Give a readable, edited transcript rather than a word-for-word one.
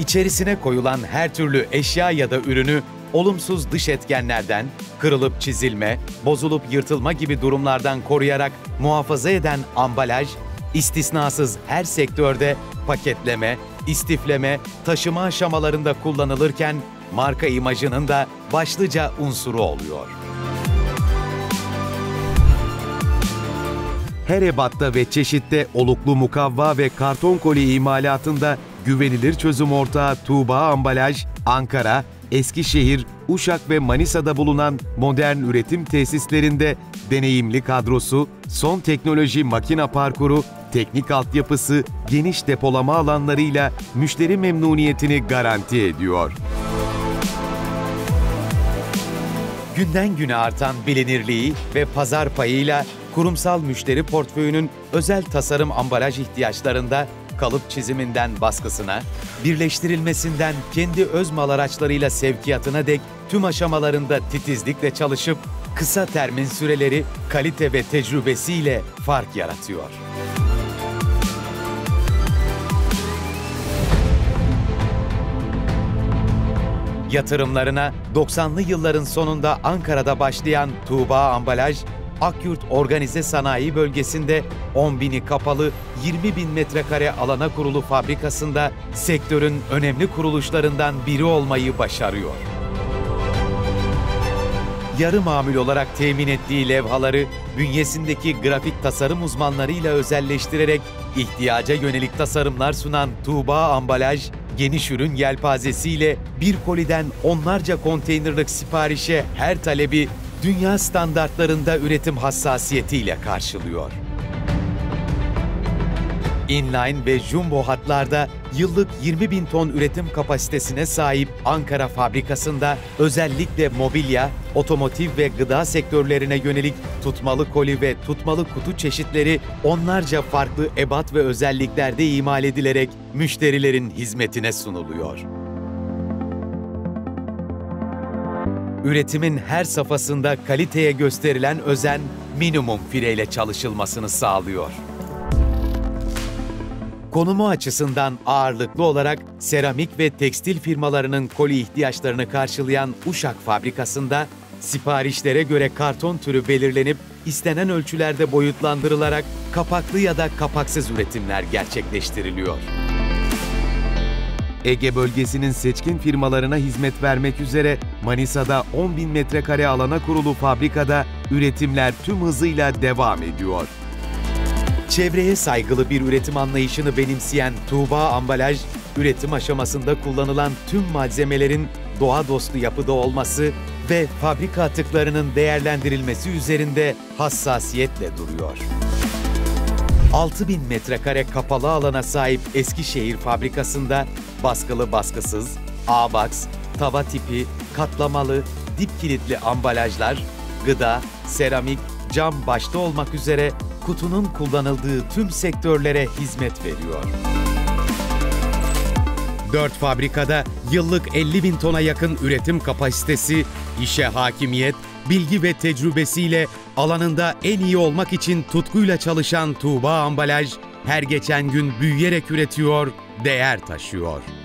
İçerisine koyulan her türlü eşya ya da ürünü olumsuz dış etkenlerden, kırılıp çizilme, bozulup yırtılma gibi durumlardan koruyarak muhafaza eden ambalaj, istisnasız her sektörde paketleme, istifleme, taşıma aşamalarında kullanılırken marka imajının da başlıca unsuru oluyor. Her ebatta ve çeşitte oluklu mukavva ve karton koli imalatında güvenilir çözüm ortağı Tuğba Ambalaj, Ankara, Eskişehir, Uşak ve Manisa'da bulunan modern üretim tesislerinde deneyimli kadrosu, son teknoloji makina parkuru, teknik altyapısı, geniş depolama alanlarıyla müşteri memnuniyetini garanti ediyor. Günden güne artan bilinirliği ve pazar payıyla kurumsal müşteri portföyünün özel tasarım ambalaj ihtiyaçlarında kalıp çiziminden baskısına, birleştirilmesinden kendi öz mal araçlarıyla sevkiyatına dek tüm aşamalarında titizlikle çalışıp kısa termin süreleri, kalite ve tecrübesiyle fark yaratıyor. Yatırımlarına 90'lı yılların sonunda Ankara'da başlayan Tuğba Ambalaj, Akyurt Organize Sanayi Bölgesi'nde 10.000'i kapalı 20.000 metrekare alana kurulu fabrikasında sektörün önemli kuruluşlarından biri olmayı başarıyor. Yarı mamul olarak temin ettiği levhaları bünyesindeki grafik tasarım uzmanlarıyla özelleştirerek ihtiyaca yönelik tasarımlar sunan Tuğba Ambalaj, geniş ürün yelpazesiyle bir koliden onlarca konteynerlik siparişe her talebi dünya standartlarında üretim hassasiyetiyle karşılıyor. Inline ve jumbo hatlarda yıllık 20.000 ton üretim kapasitesine sahip Ankara fabrikasında özellikle mobilya, otomotiv ve gıda sektörlerine yönelik tutmalı koli ve tutmalı kutu çeşitleri onlarca farklı ebat ve özelliklerde imal edilerek müşterilerin hizmetine sunuluyor. Üretimin her safhasında kaliteye gösterilen özen minimum fireyle çalışılmasını sağlıyor. Konumu açısından ağırlıklı olarak seramik ve tekstil firmalarının koli ihtiyaçlarını karşılayan Uşak fabrikasında siparişlere göre karton türü belirlenip istenen ölçülerde boyutlandırılarak kapaklı ya da kapaksız üretimler gerçekleştiriliyor. Ege bölgesinin seçkin firmalarına hizmet vermek üzere Manisa'da 10.000 metrekare alana kurulu fabrikada üretimler tüm hızıyla devam ediyor. Çevreye saygılı bir üretim anlayışını benimseyen Tuğba Ambalaj, üretim aşamasında kullanılan tüm malzemelerin doğa dostu yapıda olması ve fabrika atıklarının değerlendirilmesi üzerinde hassasiyetle duruyor. 6.000 metrekare kapalı alana sahip Eskişehir fabrikasında baskılı baskısız, A-box, tava tipi, katlamalı, dip kilitli ambalajlar, gıda, seramik, cam başta olmak üzere kutunun kullanıldığı tüm sektörlere hizmet veriyor. 4 fabrikada yıllık 50.000 tona yakın üretim kapasitesi, işe hakimiyet, bilgi ve tecrübesiyle alanında en iyi olmak için tutkuyla çalışan Tuğba Ambalaj, her geçen gün büyüyerek üretiyor, değer taşıyor.